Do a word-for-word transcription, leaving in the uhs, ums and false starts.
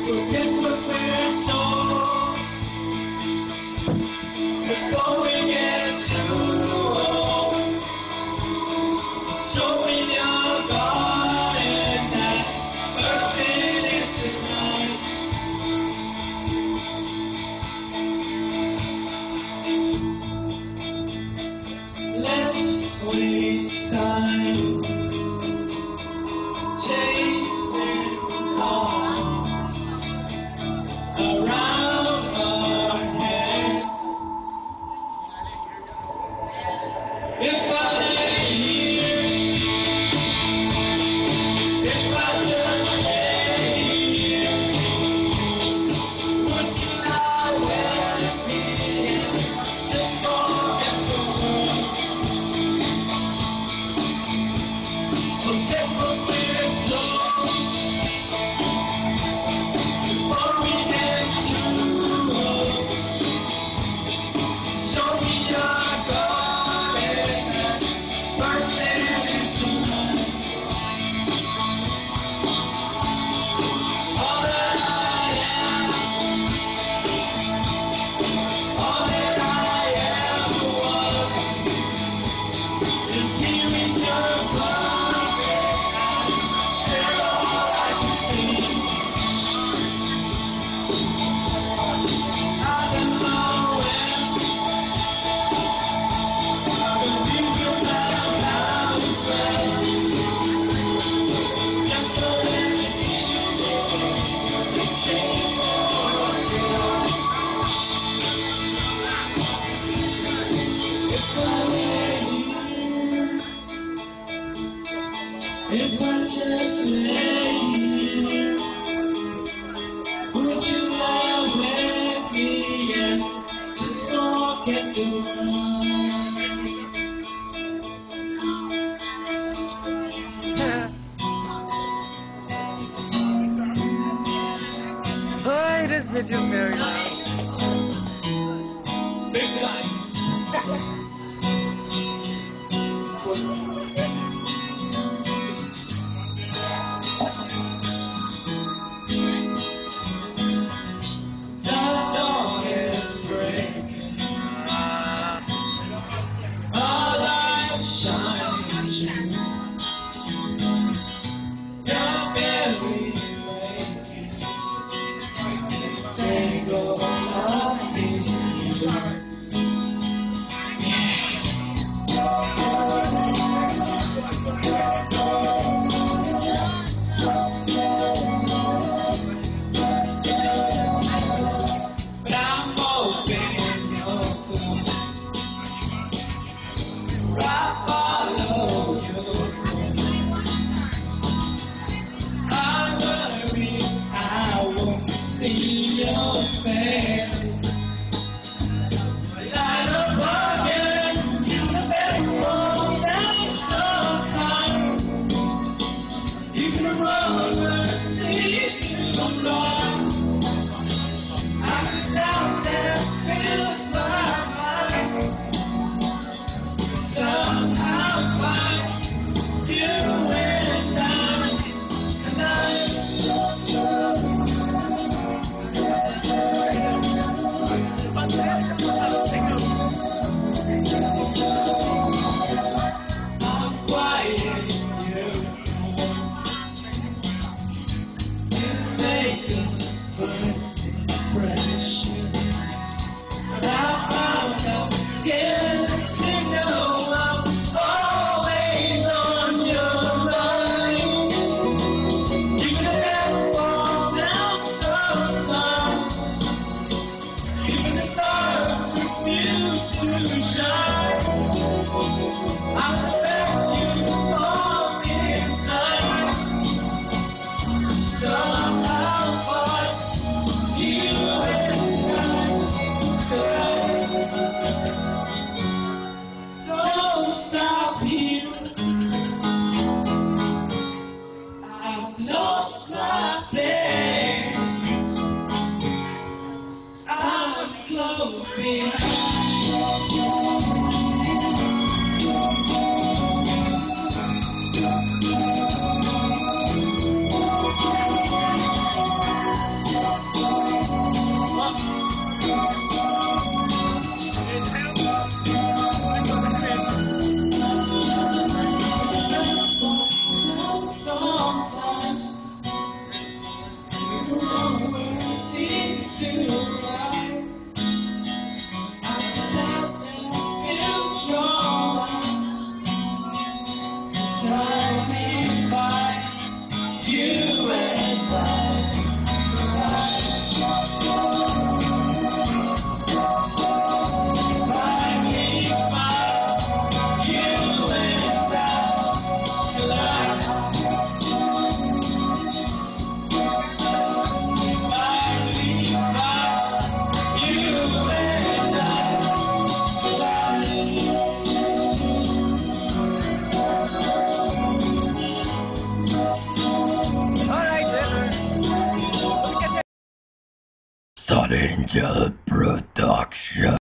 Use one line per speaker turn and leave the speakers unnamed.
Forget what we're told before we get too old. Show me your garden that's bursting into life. Let's waste time chasing clouds around our heads. If I lay here, if I just lay here, would you lie with me and just forget the world? Forget what we're told before we get too old. Show me your garden that's bursting into life. All that I am, all that I ever was, is here in your garden, and you're all I can see. I don't know when the views of my house will just go in the chain or still. If I lay here, if I just lay here, would you lie with me and just forget the world?
Boy, this video is very loud.
Big time. Dawn is breaking, our light shining through. You're barely waking, tangle of me. But I'm hoping you'll close. I follow your course. I worry I won't see your face. Light up again, you better slow down sometime. You can run and see too long. I could down there fills my mind. Somehow find you and I tonight. I'm quiet, you. You make a first impression. But I found I'm scared to know I'm always on your mind. You can never fall down sometime. Even the stars refuse to shine. I bet you fall in time. Somehow find you and I. Don't stop here. I've lost my place. I'm close behind.
Angel Production.